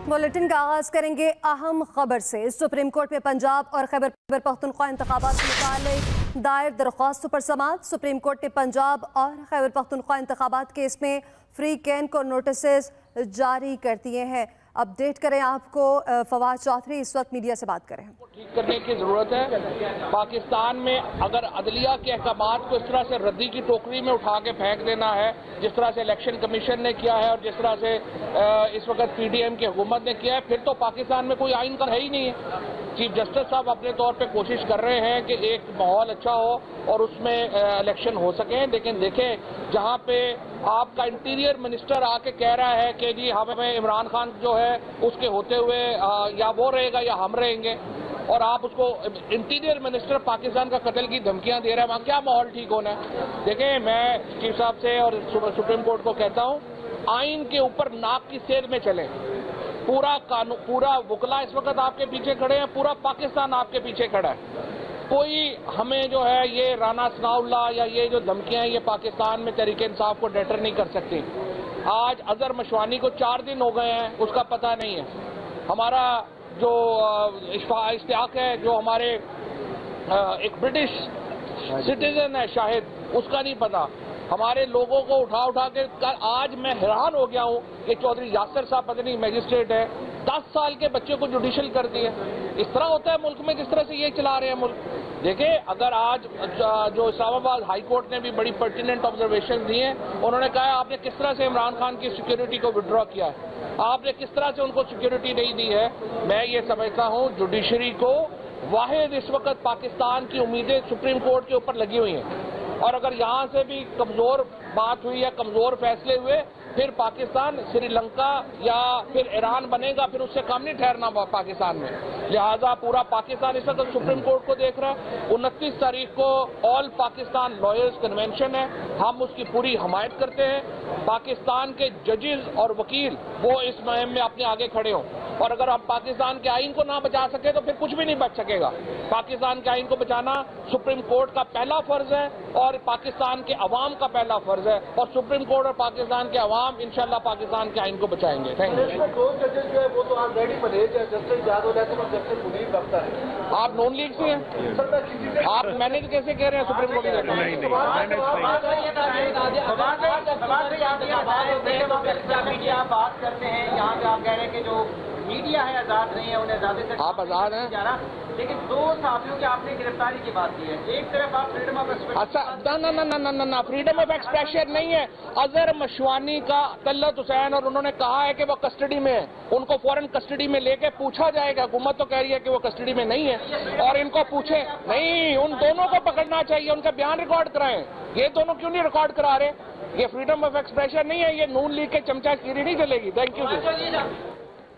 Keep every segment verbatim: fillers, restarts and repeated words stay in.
Bulletin का आगाज करेंगे अहम खबर से। सुप्रीम कोर्ट में पंजाब और खैबर पख्तूनख्वा इंतखाबात से मुताल्लिक दायर दरख्वास्तों पर समाअत। सुप्रीम कोर्ट ने पंजाब और खैबर पख्तूनख्वा इंतखाबात केस में फ्री कैन को नोटिस जारी कर दिए हैं। अपडेट करें आपको, फवाद चौधरी इस वक्त मीडिया से बात करें। ठीक करने की जरूरत है। पाकिस्तान में अगर अदलिया के अहकामात को इस तरह से रद्दी की टोकरी में उठा के फेंक देना है, जिस तरह से इलेक्शन कमीशन ने किया है और जिस तरह से इस वक्त पीडीएम की हुकूमत ने किया है, फिर तो पाकिस्तान में कोई आइन का है ही नहीं है। चीफ जस्टिस साहब अपने तौर पे कोशिश कर रहे हैं कि एक माहौल अच्छा हो और उसमें इलेक्शन हो सके, लेकिन देखें जहां पे आपका इंटीरियर मिनिस्टर आके कह रहा है कि जी हमें इमरान खान जो है उसके होते हुए या वो रहेगा या हम रहेंगे, और आप उसको इंटीरियर मिनिस्टर पाकिस्तान का कत्ल की धमकियां दे रहे हैं, वहां क्या माहौल ठीक होना है। देखें, मैं चीफ साहब से और सुप्रीम कोर्ट को कहता हूं, आइन के ऊपर नाक की सेध में चलें। पूरा कानून, पूरा वकला इस वक्त आपके पीछे खड़े हैं, पूरा पाकिस्तान आपके पीछे खड़ा है। कोई हमें जो है ये राना सनाउल्लाह या ये जो धमकियां हैं ये पाकिस्तान में तहरीक इंसाफ को डेटर नहीं कर सकती। आज अजहर मशवानी को चार दिन हो गए हैं, उसका पता नहीं है। हमारा जो इश्तियाक है, जो हमारे एक ब्रिटिश सिटीजन है शाहिद, उसका नहीं पता। हमारे लोगों को उठा उठा के आज मैं हैरान हो गया हूँ कि चौधरी यासर साहब पता नहीं मैजिस्ट्रेट है, दस साल के बच्चे को जुडिशल कर दिए। इस तरह होता है मुल्क में, जिस तरह से ये चला रहे हैं मुल्क। देखिए, अगर आज जो इस्लामाबाद हाई कोर्ट ने भी बड़ी पर्टिनेंट ऑब्जर्वेशन दी हैं, उन्होंने कहा आपने किस तरह से इमरान खान की सिक्योरिटी को विड्रॉ किया है, आपने किस तरह से उनको सिक्योरिटी नहीं दी है। मैं ये समझता हूँ जुडिशरी को वाहिद इस वक्त पाकिस्तान की उम्मीदें सुप्रीम कोर्ट के ऊपर लगी हुई हैं, और अगर यहाँ से भी कमजोर बात हुई या कमजोर फैसले हुए, फिर पाकिस्तान श्रीलंका या फिर ईरान बनेगा, फिर उससे कम नहीं ठहरना पाकिस्तान में। लिहाजा पूरा पाकिस्तान इस वक्त सुप्रीम कोर्ट को देख रहा है। उनतीस तारीख को ऑल पाकिस्तान लॉयर्स कन्वेंशन है, हम उसकी पूरी हमायत करते हैं। पाकिस्तान के जजेस और वकील वो इस मुहिम में अपने आगे खड़े हों, और अगर हम पाकिस्तान के आइन को ना बचा सके तो फिर कुछ भी नहीं बच सकेगा। पाकिस्तान के आइन को बचाना सुप्रीम कोर्ट का पहला फर्ज है और पाकिस्तान के अवाम का पहला फर्ज है, और सुप्रीम कोर्ट और पाकिस्तान के अवाम इंशाल्लाह पाकिस्तान के आइन को बचाएंगे। Thank you. आप नॉन लीग से हैं, आप मैनेज कैसे कह रहे हैं सुप्रीम कोर्ट की? आप बात करते हैं यहाँ पे, आप कह रहे हैं कि जो मीडिया है आजाद नहीं है, उन्हें ज्यादा से आप आजाद हैं, लेकिन दो साथियों की आपने गिरफ्तारी की बात की है। एक तरफ आप फ्रीडम ऑफ एक्सप्रेशन, अच्छा ना ना ना ना ना ना फ्रीडम ऑफ एक्सप्रेशन नहीं है। अजहर मशवानी का तल्लत हुसैन, और उन्होंने कहा है कि वो कस्टडी में है, उनको फौरन कस्टडी में लेके पूछा जाएगा। हुकूमत तो कह रही है कि वो कस्टडी में नहीं है, और इनको पूछे नहीं, उन दोनों को पकड़ना चाहिए, उनका बयान रिकॉर्ड कराएं। ये दोनों क्यों नहीं रिकॉर्ड करा रहे? ये फ्रीडम ऑफ एक्सप्रेशन नहीं है, ये नून लीग के चमचागिरी नहीं चलेगी। Thank you.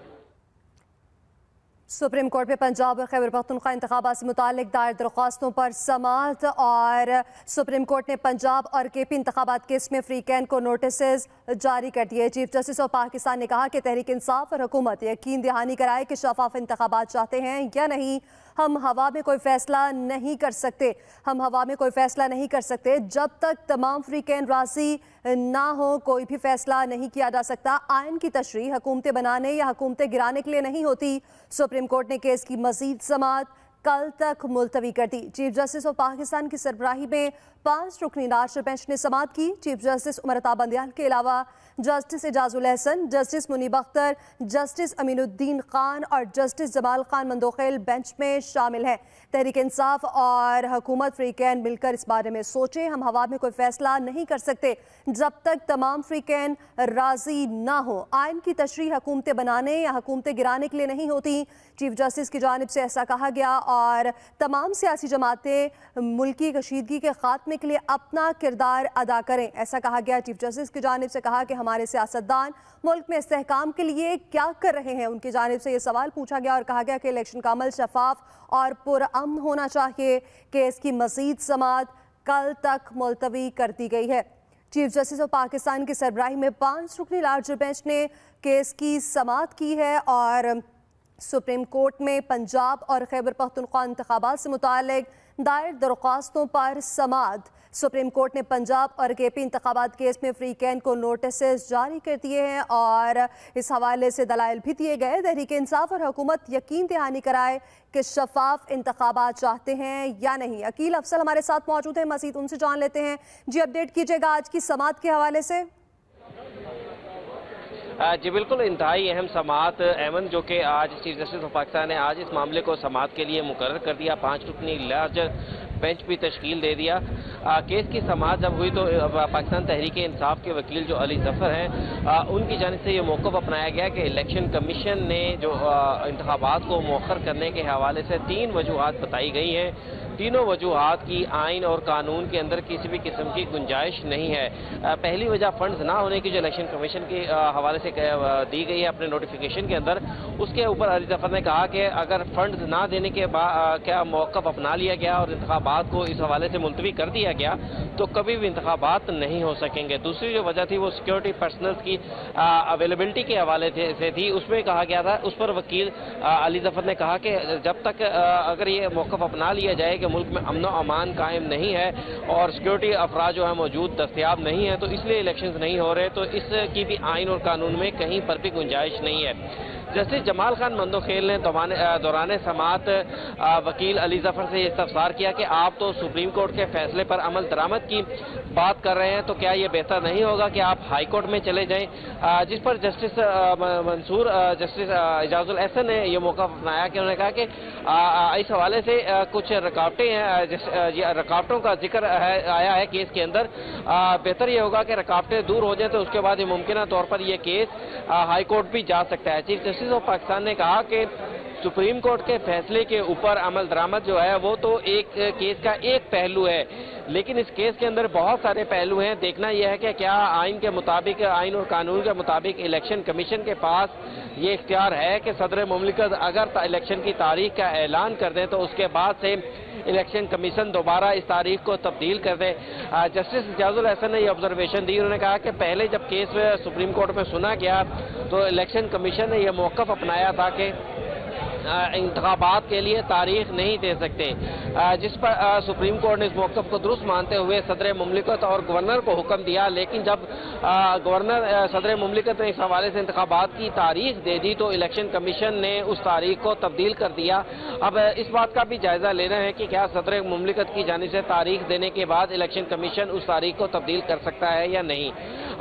सुप्रीम कोर्ट में पंजाब और खैबर पख्तूनख्वा इंतखाबात से मुताल्लिक दायर दरख्वास्तों पर समाअत, और सुप्रीम कोर्ट ने पंजाब और के पी इंतखाबात केस में फ्री कैन को नोटिस जारी कर दिए। चीफ जस्टिस ऑफ पाकिस्तान ने कहा कि तहरीक इंसाफ और हुकूमत यकीन दहानी कराए कि शफाफ इंतखाबात चाहते हैं या नहीं। हम हवा में कोई फैसला नहीं कर सकते हम हवा में कोई फैसला नहीं कर सकते जब तक तमाम फ्री कैन राजी ना हो, कोई भी फैसला नहीं किया जा सकता। आइन की तशरीह हुकूमतें बनाने या हुकूमतें गिराने के लिए नहीं होती। सुप्रीम कोर्ट ने केस की मजीद समाअत कल तक मुलतवी कर दी। चीफ जस्टिस ऑफ पाकिस्तान की सरबराही में पांच रुकनी लार्ज बेंच ने समाअत की। चीफ जस्टिस उमर अता बंदियाल के अलावा justice Ejazul Ahsan, justice Munib Akhtar, justice Aminuddin Khan और जस्टिस जमाल खान मंदोखेल बेंच में शामिल हैं। तहरीक इंसाफ और हुकूमत फ्री कैन मिलकर इस बारे में सोचे। हम हवा में कोई फैसला नहीं कर सकते जब तक तमाम फ्री कैन राजी ना हो। आइन की तशरीह हुकूमतें बनाने या हुकूमतें गिराने के लिए नहीं होती। चीफ जस्टिस की जानिब से ऐसा कहा गया, और तमाम सियासी जमातें मुल्की कशीदगी के खात्मे के लिए अपना किरदार अदा करें, ऐसा कहा गया। चीफ जस्टिस की जानिब से कहा कि हमारे सियासतदान मुल्क में इस्तेहकाम के लिए क्या कर रहे हैं। उनकी जानिब से ये सवाल पूछा गया और कहा गया कि इलेक्शन का अमल शफाफ और पुरअमन होना चाहिए। केस की मजीद समाअत कल तक मुलतवी कर दी गई है। चीफ जस्टिस ऑफ पाकिस्तान की सरबराही में पांच रुकनी लार्ज बेंच ने केस की समाअत की है, और सुप्रीम कोर्ट में पंजाब और खैबर पख्तूनख्वा इंतखाबात से मुताल्लिक दायर दरख्वास्तों पर समाअत सुप्रीम कोर्ट ने पंजाब और के पी इंतखाबात केस में फ्री कैन को नोटिस जारी कर दिए हैं और इस हवाले से दलाइल भी दिए गए। तहरीक इंसाफ और हुकूमत यकीन दहानी कराए कि शफाफ इंतखाबात चाहते हैं या नहीं। अकील अफसल हमारे साथ मौजूद हैं, मजीद उनसे जान लेते हैं। जी, अपडेट कीजिएगा आज की समाअत के हवाले से। जी बिल्कुल, इंतहाई अहम समाअत एमन जो कि आज चीफ जस्टिस ऑफ पाकिस्तान ने आज इस मामले को समाअत के लिए मुकर्रर कर दिया। पाँच रुकनी लार्ज बेंच भी तश्कील दे दिया। आ, केस की समाअत जब हुई तो पाकिस्तान तहरीक इंसाफ के वकील जो अली जफर हैं आ, उनकी जानिब से ये मौक़िफ़ अपनाया गया कि इलेक्शन कमीशन ने जो इंतखाबात को मौखर करने के हवाले से तीन वजूहात बताई गई हैं। तीनों वजूहात की आइन और कानून के अंदर किसी भी किस्म की गुंजाइश नहीं है। पहली वजह फंड्स ना होने की जो इलेक्शन कमीशन के हवाले से दी गई है अपने नोटिफिकेशन के अंदर, उसके ऊपर अली जफर ने कहा कि अगर फंड्स ना देने के बाद क्या मौक़िफ़ अपना लिया गया और इंतखाबात को इस हवाले से मुलतवी कर दिया गया तो कभी भी इंतखाबात नहीं हो सकेंगे। दूसरी जो वजह थी वो सिक्योरिटी पर्सनल्स की अवेलेबिलिटी के हवाले से थी। उसमें कहा गया था, उस पर वकील अली जफर ने कहा कि जब तक अगर ये मौक़िफ़ अपना लिया जाए कि मुल्क में अमन अमान कायम नहीं है और सिक्योरिटी अफराद जो है मौजूद दस्तयाब नहीं है तो इसलिए इलेक्शंस नहीं हो रहे, तो इसकी भी आइन और कानून में कहीं पर भी गुंजाइश नहीं है। जस्टिस जमाल खान मंदोखेल ने दौरान समाअत वकील अली जफर से इस्तफसार किया कि आप तो सुप्रीम कोर्ट के फैसले पर अमल दरामद की बात कर रहे हैं, तो क्या ये बेहतर नहीं होगा कि आप हाई कोर्ट में चले जाएं। जिस पर जस्टिस मंसूर जस्टिस इजाजुल एहसन ने यह मौका अपनाया कि उन्होंने कहा कि इस हवाले से कुछ रुकावटें हैं, रुकावटों का जिक्र है, आया है केस के अंदर। बेहतर ये होगा कि रुकावटें दूर हो जाए तो उसके बाद मुमकिन तौर पर यह केस हाई कोर्ट भी जा सकता है। चीफ जस्टिस ऑफ पाकिस्तान ने कहा कि सुप्रीम कोर्ट के फैसले के ऊपर अमल दरामद जो है वो तो एक केस का एक पहलू है, लेकिन इस केस के अंदर बहुत सारे पहलू हैं। देखना यह है कि क्या आइन के मुताबिक, आइन और कानून के मुताबिक इलेक्शन कमीशन के पास ये इख्तियार है कि सदर मुमलिकत अगर इलेक्शन की तारीख का ऐलान कर दें तो उसके बाद से इलेक्शन कमीशन दोबारा इस तारीख को तब्दील कर दे। जस्टिस इजाजुल एहसन ने ये ऑब्जर्वेशन दी। उन्होंने कहा कि पहले जब केस सुप्रीम कोर्ट में सुना गया तो इलेक्शन कमीशन ने यह मौक़िफ़ अपनाया था कि इंतखाबात के लिए तारीख नहीं दे सकते, जिस पर सुप्रीम कोर्ट ने इस मौक़िफ़ को दुरुस्त मानते हुए सदर मुमलिकत और गवर्नर को हुक्म दिया। लेकिन जब गवर्नर सदर मुमलिकत ने इस हवाले से इंतखाबात की तारीख दे दी तो इलेक्शन कमीशन ने उस तारीख को तब्दील कर दिया। अब इस बात का भी जायजा लेना है कि क्या सदर मुमलिकत की जानिब से तारीख देने के बाद इलेक्शन कमीशन उस तारीख को तब्दील कर सकता है या नहीं।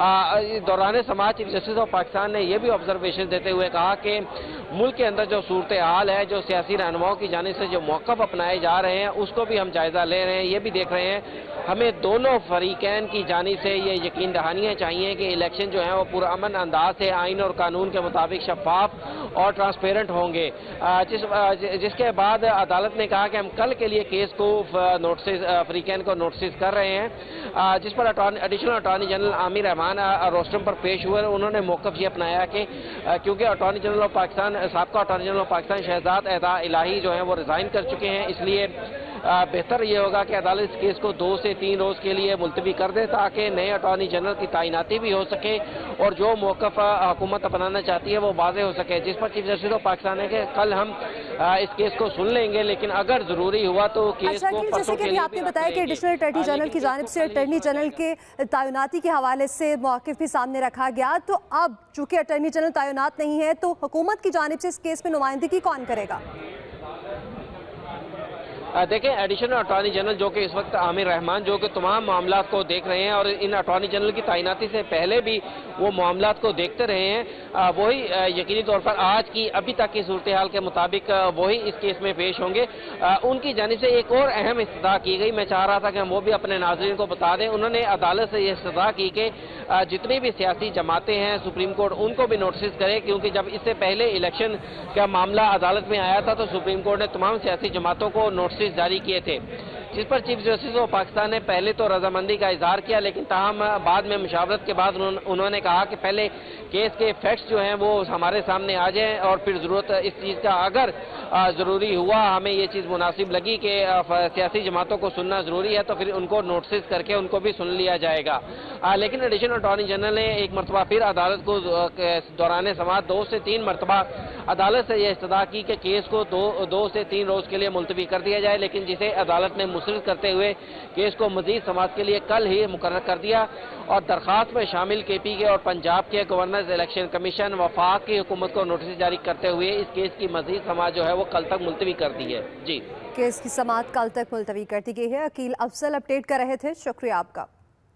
दौरान समाअत चीफ जस्टिस ऑफ पाकिस्तान ने यह भी ऑब्जर्वेशन देते हुए कहा कि मुल्क के अंदर जो सूरत हाल है, जो सियासी रहनुमाओं की जानिब से जो मौक़िफ़ अपनाए जा रहे हैं उसको भी हम जायजा ले रहे हैं। ये भी देख रहे हैं हमें दोनों फरीकैन की जानिब से ये यकीन दहानियाँ चाहिए कि इलेक्शन जो है वो पूरा अमन अंदाज से आइन और कानून के मुताबिक शफाफ और ट्रांसपेरेंट होंगे। जिस जिसके बाद अदालत ने कहा कि हम कल के लिए केस को नोटिस फरीकैन को नोटिस कर रहे हैं, जिस पर additional attorney general Amir Rahman rostrum पर पेश हुए। उन्होंने मौक़िफ़ ये अपनाया कि क्योंकि अटॉर्नी जनरल ऑफ पाकिस्तान साबका attorney general of Pakistan Shahzad एहदा इलाही जो है वो रिज़ाइन कर चुके हैं, इसलिए बेहतर ये होगा कि अदालत इस केस को दो से तीन रोज़ के लिए मुलतवी कर दे ताकि नए अटॉर्नी जनरल की तैनाती भी हो सके और जो मौक़िफ़ हुकूमत अपनाना चाहती है वो वाज़ेह हो सके। जिस पर चीफ जस्टिस ऑफ पाकिस्तान है कि कल हम इस केस को सुन लेंगे, लेकिन अगर ज़रूरी हुआ तो केस अच्छा, को जैसे कि भी आपने बताया कि एडिशनल अटॉर्नी जनरल की जानिब से अटॉर्नी जनरल के तैनाती के हवाले से मौक़िफ़ भी सामने रखा गया, तो अब चूँकि अटॉर्नी जनरल तैनात नहीं है तो हुकूमत की जानिब से इस केस में नुमाइंदगी कौन करेगा? देखें, एडिशनल अटॉर्नी जनरल जो कि इस वक्त आमिर रहमान जो कि तमाम मामला को देख रहे हैं और इन अटॉर्नी जनरल की तैनाती से पहले भी वो मामला को देखते रहे हैं, वही यकीनी तौर पर आज की अभी तक की सूरत हाल के मुताबिक वही इस केस में पेश होंगे। उनकी जानिब से एक और अहम इस्तदा की गई, मैं चाह रहा था कि हम वो भी अपने नाज़रीन को बता दें। उन्होंने अदालत से ये इस्तदा की कि जितनी भी सियासी जमातें हैं सुप्रीम कोर्ट उनको भी नोटिस करे, क्योंकि जब इससे पहले इलेक्शन का मामला अदालत में आया था तो सुप्रीम कोर्ट ने तमाम सियासी जमातों को नोटिस जारी किए थे, जिस पर चीफ जस्टिस ऑफ पाकिस्तान ने पहले तो रजामंदी का इजहार किया, लेकिन ताहम बाद में मुशावरत के बाद उन्होंने कहा कि पहले केस के फैक्ट्स जो हैं वो हमारे सामने आ जाएं और फिर ज़रूरत इस चीज़ का अगर ज़रूरी हुआ, हमें ये चीज़ मुनासिब लगी कि सियासी जमातों को सुनना ज़रूरी है तो फिर उनको नोटिस करके उनको भी सुन लिया जाएगा। लेकिन एडिशनल अटॉर्नी जनरल ने एक मरतबा फिर अदालत को दौरान समाअत दो से तीन मरतबा अदालत से यह इस्तदा की कि केस को दो दो से तीन रोज़ के लिए मुलतवी कर दिया जाए, लेकिन जिसे अदालत ने مسترد کرتے ہوئے کیس کو مزید سماعت کے لیے کل ہی مقرر کر دیا اور درخواست میں شامل کے پی کے اور پنجاب کے گورنرز الیکشن کمیشن وفاق کی حکومت کو نوٹس جاری کرتے ہوئے اس کیس کی مزید سماعت جو ہے وہ کل تک ملتوی کر دی ہے۔ جی کیس کی سماعت کل تک ملتوی کر دی گئی ہے۔ عقیل افضل اپڈیٹ کر رہے تھے، شکریہ آپ کا۔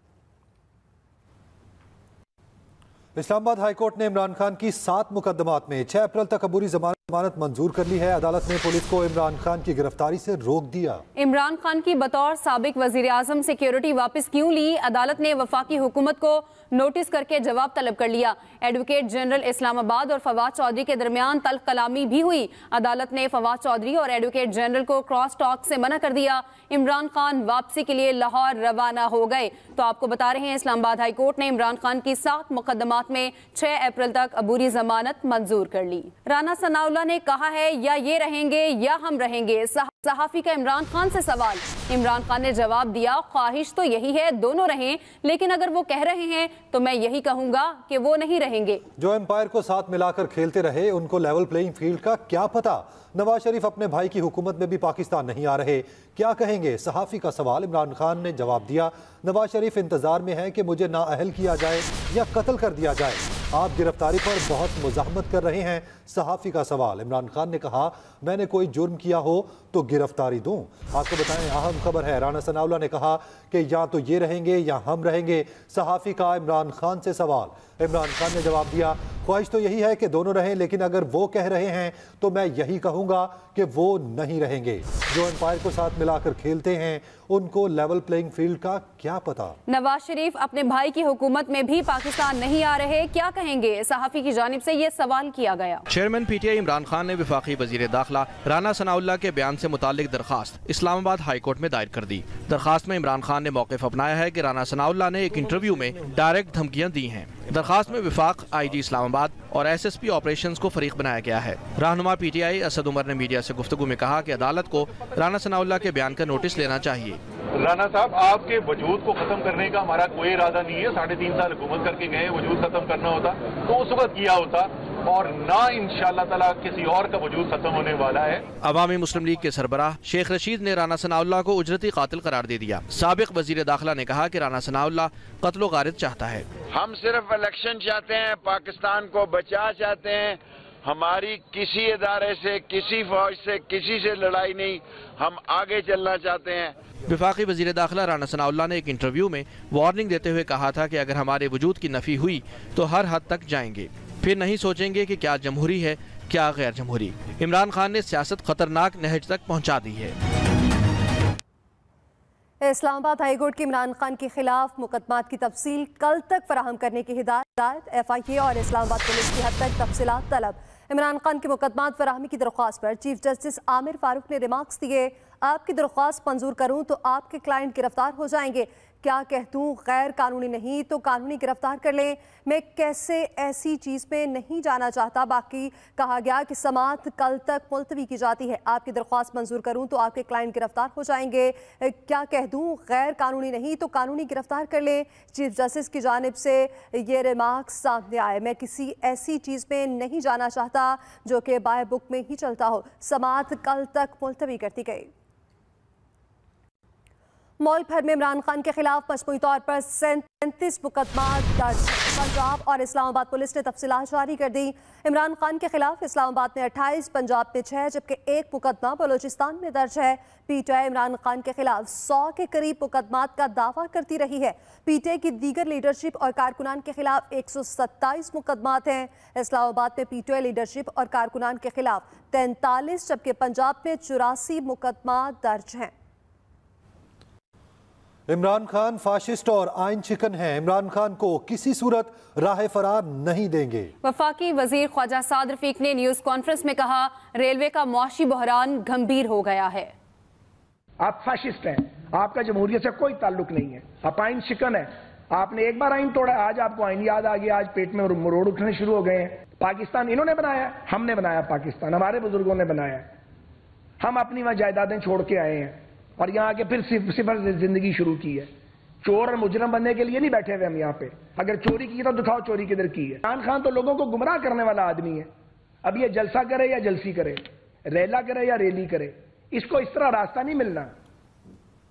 اسلام آباد ہائی کورٹ نے عمران خان کی سات مقدمات میں چھ اپریل تک عبوری ضمانت منظور کر لی ہے۔ عدالت نے پولیس کو عمران خان کی گرفتاری سے روک دیا۔ عمران خان کی بطور سابق وزیر اعظم سیکیورٹی واپس کیوں لی؟ عدالت نے وفاقی حکومت کو نوٹس کر کے جواب طلب کر لیا۔ ایڈوکیٹ جنرل اسلام آباد اور فواد چودھری کے درمیان تلخ کلامی بھی ہوئی۔ عدالت نے فواد چودھری اور ایڈوکیٹ جنرل کو کراس ٹاک سے منع کر دیا۔ عمران خان واپسی کے لیے لاہور روانہ ہو گئے۔ تو آپ کو بتا رہے ہیں اسلام آباد ہائی کورٹ نے عمران خان کی سات مقدمات میں چھ اپریل تک عبوری ضمانت منظور کر لی۔ رانا ثناء اللہ نے کہا ہے یا یہ رہیں گے یا ہم رہیں گے۔ صحافی کا عمران خان سے سوال، عمران خان نے جواب دیا خواہش تو یہی ہے دونوں رہیں، لیکن اگر وہ کہہ رہے ہیں تو میں یہی کہوں گا کہ وہ نہیں رہیں گے۔ جو امپائر کو ساتھ ملا کر کھیلتے رہے ان کو لیول پلئنگ فیلڈ کا کیا پتا؟ نواز شریف اپنے بھائی کی حکومت میں بھی پاکستان نہیں آ رہے، کیا کہیں گے؟ صحافی کا سوال، عمران خان نے جواب دیا نواز شریف انتظار میں ہے کہ مجھے نااہل کیا جائے یا قتل کر دیا جائے، آپ گرفتاری پر بہت مزاحمت کر رہے ہیں۔ صحافی کا سوال، عمران خان نے کہا میں نے کوئی جرم کیا ہو تو گرفتاری دوں۔ آپ کو بتائیں اہم خبر ہے، رانا ثناء اللہ نے کہا کہ یا تو یہ رہیں گے یا ہم رہیں گے۔ صحافی کا عمران خان سے سوال، عمران خان نے جواب دیا خواہش تو یہی ہے کہ دونوں رہیں، لیکن اگر وہ کہہ رہے ہیں تو میں یہی کہوں گا کہ وہ نہیں رہیں گے۔ جو امپائر کو ساتھ ملا کر کھیلتے ہیں ان کو لیول پلئنگ فیلڈ کا کیا پتا؟ نواز شریف اپنے بھائی کی حکومت میں بھی پاکستان نہیں آ رہے، کیا کہیں گے؟ صحافی کی جانب سے یہ سوال کیا گیا۔ Chairman P T I Imran Khan نے وفاقی وزیر داخلہ رانا ثناء اللہ کے بیان سے متعلق درخواست اسلام آباد ہائی کورٹ میں دائر کر دی۔ درخواست میں عمران خان نے موقف اپنایا ہے کہ رانا ثناء اللہ نے ایک انٹرویو میں ڈائریکٹ دھمکیاں دی ہیں۔ درخواست میں وفاق، آئی جی اسلام آباد اور ایس ایس پی آپریشنز کو فریق بنایا گیا ہے۔ رہنما پی ٹی آئی اسد عمر نے میڈیا سے گفتگو میں کہا کہ عدالت کو رانا ثناء اللہ کے بیان کا نوٹس لینا چاہیے۔ رانا صاحب، آپ کے وجود کو ختم کرنے کا ہمارا کوئی ارادہ نہیں ہے۔ ساڑھے تین سال حکومت کر کے گئے، وجود ختم کرنا ہوتا تو اس وقت کیا ہوتا، اور نہ انشاءاللہ تعالیٰ کسی اور کا وجود ختم ہونے والا ہے۔ عوامی مسلم لیگ کے سربراہ شیخ رشید نے رانا ثناء اللہ کو اجرتی قاتل قرار دے دیا۔ سابق وزیر داخلہ نے کہا کہ رانا ثناء اللہ قتل و غارت چاہتا ہے۔ ہم صرف الیکشن چاہتے ہیں، پاکستان کو بچا چاہتے ہیں، ہماری کسی ادارے سے، کسی فوج سے، کسی سے لڑائی نہیں، ہم آگے چلنا چاہتے ہیں۔ وفاقی وزیر داخلہ رانا ثناء اللہ نے ایک انٹرویو میں وارننگ دیتے ہوئے کہا تھا کہ اگر ہمارے وجود کی نفی ہوئی تو ہر حد تک جائیں گے، پھر نہیں سوچیں گے کہ کیا جمہوری ہے کیا غیر جمہوری۔ عمران خان نے سیاست خطرناک نہج تک پہنچا دی ہے۔ اسلام آباد ہائی کورٹ کی عمران خان کے خلاف مقدمات کی تفصیل کل تک فراہم کرنے کی ہدایت، ایف آئی اے اور اسلام آباد پولیس کی حد تک تفصیلات طلب۔ عمران خان کے مقدمات فراہمی کی درخواست پر چیف جسٹس عامر فاروق نے ریمارکس دیے، آپ کی درخواست منظور کروں تو آپ کے کلائنٹ گرفتار ہو جائیں گے، کیا کہہ دوں غیر قانونی نہیں تو قانونی گرفتار کر لیں، میں کیسے ایسی چیز میں نہیں جانا چاہتا۔ باقی کہا گیا کہ سماعت کل تک ملتوی کی جاتی ہے، آپ کی درخواست منظور کروں تو آپ کے کلائنٹ گرفتار ہو جائیں گے، کیا کہہ دوں غیر قانونی نہیں تو قانونی گرفتار کر لیں۔ چیف جسٹس کی جانب سے یہ ریمارکس سامنے آئے، میں کسی ایسی چیز میں نہیں جانا چاہتا جو کہ بائی بک میں ہی چلتا ہو۔ سماعت کل تک ملتوی کر دی گئی۔ ملک بھر میں عمران خان کے خلاف مجموعی طور پر سینتیس مقدمات درج، پنجاب اور اسلام آباد پولیس نے تفصیلات جاری کر دی۔ عمران خان کے خلاف اسلام آباد میں اٹھائیس، پنجاب میں چھ جبکہ ایک مقدمہ بلوچستان میں درج ہے۔ P T I Imran Khan کے خلاف سو کے قریب مقدمات کا دعویٰ کرتی رہی ہے۔ پی ٹی آئی کی دیگر لیڈرشپ اور کارکنان کے خلاف ایک سو ستائیس مقدمات ہیں۔ اسلام آباد میں پی ٹی آئی لیڈرشپ اور کارکنان کے خلاف تینتالیس جبکہ پنجاب میں چوراسی مقدمات درج ہیں۔ عمران خان فاشسٹ اور آئین چکن ہیں، عمران خان کو کسی صورت راہ فرار نہیں دیں گے۔ وفاقی وزیر خواجہ سعد رفیق نے نیوز کانفرنس میں کہا ریلوے کا معاشی بحران گھمبیر ہو گیا ہے۔ آپ فاشسٹ ہیں، آپ کا جمہوریت سے کوئی تعلق نہیں ہے، آپ آئین چکن ہیں، آپ نے ایک بار آئین توڑا، آج آپ کو آئین یاد آ گیا، آج پیٹ میں مروڑ اٹھنے شروع ہو گئے ہیں۔ پاکستان انہوں نے بنایا، ہم نے بنایا، پاکستان ہمارے بزرگوں نے بنایا، ہم اپنی وہاں جائیدادیں چھوڑ کے آئے ہیں اور یہاں آ کے پھر صفر سے زندگی شروع کی ہے۔ چور اور مجرم بننے کے لیے نہیں بیٹھے ہوئے ہم یہاں پہ، اگر چوری کی تو دکھاؤ چوری کدھر کی ہے۔ عمران خان تو لوگوں کو گمراہ کرنے والا آدمی ہے، اب یہ جلسہ کرے یا جلسی کرے، ریلا کرے یا ریلی کرے، اس کو اس طرح راستہ نہیں ملنا۔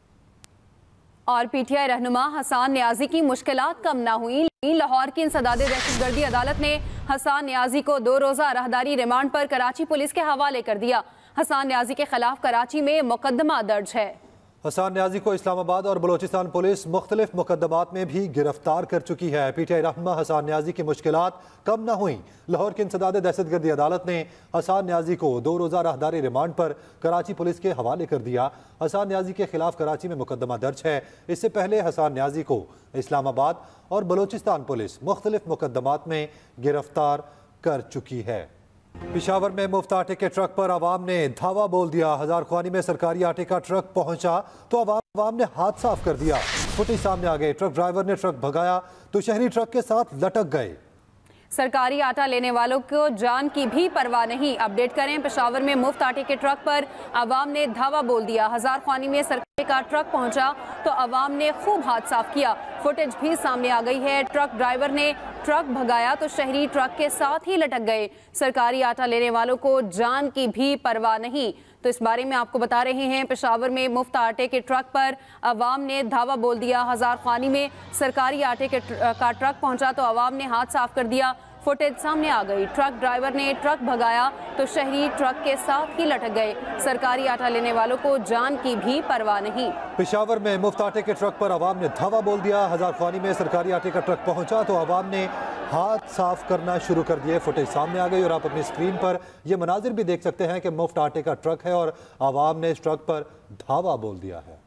اور پی ٹی آئی رہنما حسان نیازی کی مشکلات کم نہ ہوئیں، لاہور کی انسداد دہشت گردی عدالت نے حسان نیازی کو دو روزہ راہداری ریمانڈ پر کراچی پولیس کے حوالے کر دیا۔ حسان نیازی کے خلاف کراچی میں مقدمہ درج ہے۔ حسان نیازی کو اسلام آباد اور بلوچستان پولیس مختلف مقدمات میں بھی گرفتار کر چکی ہے۔ پی ٹی آئی رہنما حسان نیازی کی مشکلات کم نہ ہوئیں، لاہور کی انسداد دہشت گردی عدالت نے حسان نیازی کو دو روزہ راہداری ریمانڈ پر کراچی پولیس کے حوالے کر دیا۔ حسان نیازی کے خلاف کراچی میں مقدمہ درج ہے۔ اس سے پہلے حسان نیازی کو اسلام آباد اور بلوچستان پولیس مختلف مقدمات میں گرفتار کر چکی ہے۔ پشاور میں مفت آٹے کے ٹرک پر عوام نے دھاوا بول دیا۔ ہزار خوانی میں سرکاری آٹے کا ٹرک پہنچا تو عوام عوام نے ہاتھ صاف کر دیا۔ فوٹیج سامنے آ گئے، ٹرک ڈرائیور نے ٹرک بھگایا تو شہری ٹرک کے ساتھ لٹک گئے۔ سرکاری آٹا لینے والوں کو جان کی بھی پرواہ نہیں۔ اپڈیٹ کریں، پشاور میں مفت آٹے کے ٹرک پر عوام نے دھاوا بول دیا۔ ہزار خوانی میں سرکاری کا ٹرک پہنچا تو عوام نے خوب ہاتھ صاف کیا۔ فوٹیج بھی سامنے آ گئی ہے، ٹرک ڈرائیور نے ٹرک بھگایا تو شہری ٹرک کے ساتھ ہی لٹک گئے۔ سرکاری آٹا لینے والوں کو جان کی بھی پرواہ نہیں۔ تو اس بارے میں آپ کو بتا رہے ہیں، پشاور میں مفت آٹے کے ٹرک پر عوام نے دھاوا بول دیا۔ ہزار خوانی میں سرکاری آٹے کے کا ٹرک پہنچا تو عوام نے ہاتھ صاف کر دیا۔ فوٹیج سامنے آ گئی، ٹرک ڈرائیور نے ٹرک بھگایا تو شہری ٹرک کے ساتھ ہی لٹک گئے۔ سرکاری آٹا لینے والوں کو جان کی بھی پرواہ نہیں۔ پشاور میں مفت آٹے کے ٹرک پر عوام نے دھاوا بول دیا۔ ہزار خوانی میں سرکاری آٹے کا ٹرک پہنچا تو عوام نے ہاتھ صاف کرنا شروع کر دیے۔ فوٹیج سامنے آ گئی اور آپ اپنی اسکرین پر یہ مناظر بھی دیکھ سکتے ہیں کہ مفت آٹے کا ٹرک ہے اور عوام نے اس ٹرک پر دھاوا بول دیا ہے۔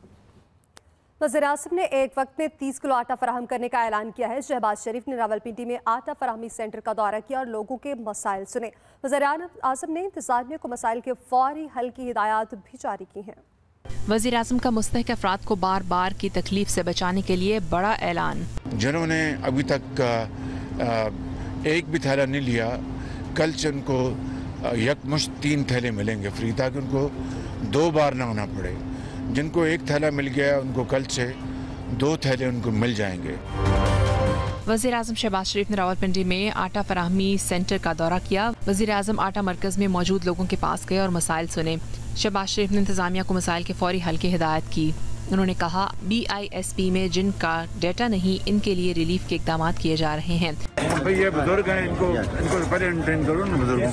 وزیر اعظم نے ایک وقت میں تیس کلو آٹا فراہم کرنے کا اعلان کیا ہے۔ شہباز شریف نے راولپنڈی میں آٹا فراہمی سینٹر کا دورہ کیا اور لوگوں کے مسائل سنے۔ وزیر اعظم نے انتظامیہ کو مسائل کے فوری حل کی ہدایات بھی جاری کی ہیں۔ وزیر اعظم کا مستحق افراد کو بار بار کی تکلیف سے بچانے کے لیے بڑا اعلان۔ جنہوں نے ابھی تک ایک بھی تھیلا نہیں لیا، کل سے ان کو یکمشت تین تھیلے ملیں گے فری، تاکہ ان کو دو بار نہ ہونا پڑے۔ جن کو ایک تھیلا مل گیا ان کو کل سے دو تھیلے ان کو مل جائیں گے۔ وزیر اعظم شہباز شریف نے راولپنڈی میں آٹا فراہمی سینٹر کا دورہ کیا۔ وزیر اعظم آٹا مرکز میں موجود لوگوں کے پاس گئے اور مسائل سنے۔ شہباز شریف نے انتظامیہ کو مسائل کے فوری حل کی ہدایت کی۔ انہوں نے کہا بی آئی ایس پی میں جن کا ڈیٹا نہیں، ان کے لیے ریلیف کے اقدامات کیے جا رہے ہیں۔ یہ بزرگ ہیں، ان کو ان کو پہلے انٹرین کرو نا بزرگوں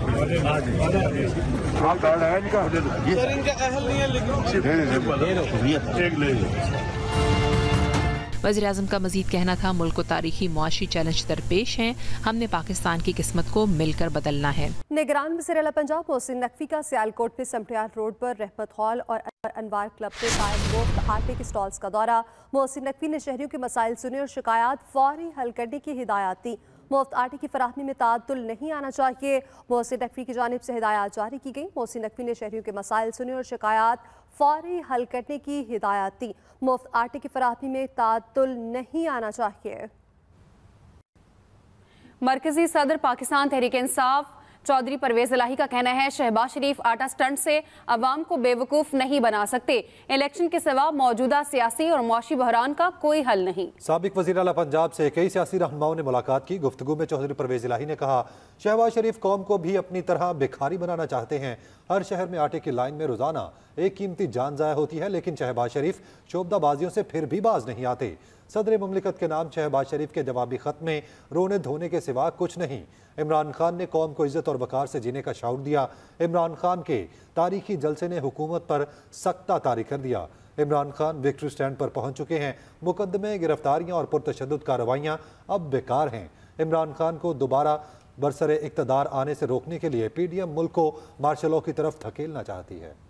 وزیر اعظم کا مزید کہنا تھا ملک کو تاریخی معاشی چیلنج درپیش ہیں، ہم نے پاکستان کی قسمت کو مل کر بدلنا ہے۔ نگران وزیر اعلیٰ پنجاب محسن نقوی کا سیالکوٹ میں سمٹیار روڈ پر رحمت ہال اور انوار کلب پہ قائم مفت آٹے کے سٹالز کا دورہ۔ محسن نقوی نے شہریوں کے مسائل سنے اور شکایات فوری حل کرنے کی ہدایات دی۔ مفت آٹے کی فراہمی میں تعطل نہیں آنا چاہیے، محسن نقوی کی جانب سے ہدایات جاری کی گئی۔ محسن نقوی نے شہریوں کے مسائل سنے اور شکایات فوری حل کرنے کی ہدایات دی۔ مفت آٹے کی فراہمی میں تعطل نہیں آنا چاہیے۔ مرکزی صدر پاکستان تحریک انصاف چودھری پرویز الہی کا کہنا ہے شہباز شریف آٹا سٹنٹ سے عوام کو بے وقوف نہیں بنا سکتے۔ الیکشن کے سوا موجودہ سیاسی اور معاشی بحران کا کوئی حل نہیں۔ سابق وزیر اعلیٰ پنجاب سے کئی سیاسی رہنماؤں نے ملاقات کی۔ گفتگو میں چودھری پرویز الہی نے کہا شہباز شریف قوم کو بھی اپنی طرح بھکاری بنانا چاہتے ہیں۔ ہر شہر میں آٹے کی لائن میں روزانہ ایک قیمتی جان ضائع ہوتی ہے، لیکن شہباز شریف شعبدہ بازیوں سے پھر بھی باز نہیں آتے۔ صدر مملکت کے نام شہباز شریف کے جوابی خط میں رونے دھونے کے سوا کچھ نہیں۔ عمران خان نے قوم کو عزت اور وقار سے جینے کا شعور دیا۔ عمران خان کے تاریخی جلسے نے حکومت پر سختہ طاری کر دیا۔ عمران خان وکٹری سٹینڈ پر پہنچ چکے ہیں۔ مقدمے، گرفتاریاں اور پرتشدد کارروائیاں اب بیکار ہیں۔ عمران خان کو دوبارہ برسر اقتدار آنے سے روکنے کے لیے پی ڈی ایم ملک کو مارشل لاء کی طرف دھکیلنا چاہتی ہے۔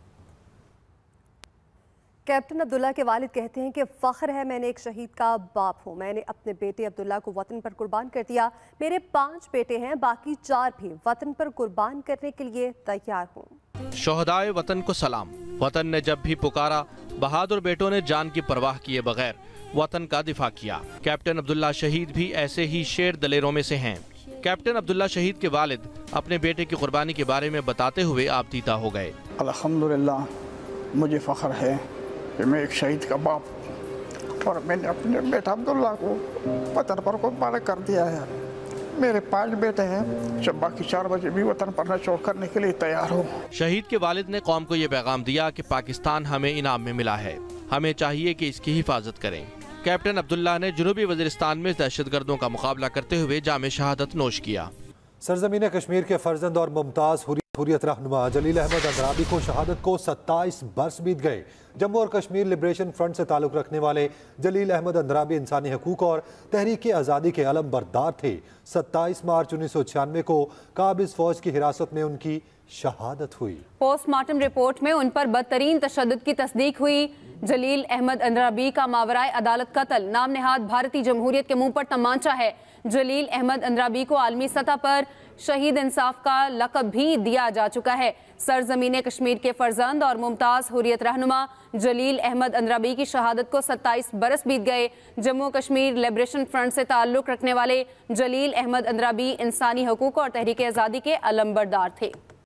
کیپٹن عبداللہ کے والد کہتے ہیں کہ فخر ہے میں نے ایک شہید کا باپ ہوں۔ میں نے اپنے بیٹے عبداللہ کو وطن پر قربان کر دیا۔ میرے پانچ بیٹے ہیں، باقی چار بھی وطن پر قربان کرنے کے لیے تیار ہوں۔ شہدائے وطن کو سلام۔ وطن نے جب بھی پکارا بہادر بیٹوں نے جان کی پرواہ کیے بغیر وطن کا دفاع کیا۔ کیپٹن عبداللہ شہید بھی ایسے ہی شیر دلیروں میں سے ہیں۔ کیپٹن عبداللہ شہید کے والد اپنے بیٹے کی قربانی کے بارے میں بتاتے ہوئے آپ دیتا ہو گئے۔ الحمدللہ مجھے فخر ہے کہ میں ایک شہید کا باپ اور میں نے اپنے بیٹا عبداللہ کو وطن پر قربان کر دیا ہے۔ میرے پانچ بیٹے ہیں، جب باقی چار بجے بھی وطن پر نچوڑ کرنے کے لیے تیار ہوں۔ شہید کے والد نے قوم کو یہ پیغام دیا کہ پاکستان ہمیں انعام میں ملا ہے۔ हमें चाहिए कि इसकी हिफाजत करें। कैप्टन अब्दुल्ला ने जनूबी वज़ीरिस्तान में दहशत गर्दों का मुकाबला करते हुए जामे शहादत नोश किया। सरजमीन कश्मीर के फर्जंद और मुमताज़ हुर्रियत रहनुमा जलील अहमद अंद्राबी को शहादत को सत्ताईस बरस बीत गए। जम्मू और कश्मीर लिबरेशन फ्रंट से ताल्लुक़ रखने वाले जलील अहमद अंद्राबी इंसानी हकूक़ और तहरीक आज़ादी के अलम बरदार थे। सत्ताईस मार्च उन्नीस सौ छियानवे को काबिज़ फ़ौज की हिरासत में उनकी शहादत हुई। पोस्टमार्टम रिपोर्ट में उन पर बदतरीन तशद्दुद की तस्दीक हुई। जलील अहमद अंद्राबी का मावराए अदालत कत्ल नाम नेहाद भारतीय जमहूरियत के मुंह पर तमांचा है। जलील अहमद अंद्राबी को आलमी सतह पर शहीद इंसाफ का लक़ब भी दिया जा चुका है। सरजमीन कश्मीर के फर्जंद और मुमताज़ हुर्रियत रहनुमा जलील अहमद अंद्राबी की शहादत को सत्ताईस बरस बीत गए। जम्मू कश्मीर लिबरेशन फ्रंट से ताल्लुक़ रखने वाले जलील अहमद अंद्राबी इंसानी हकूक़ और तहरीक आज़ादी के अलम बरदार थे।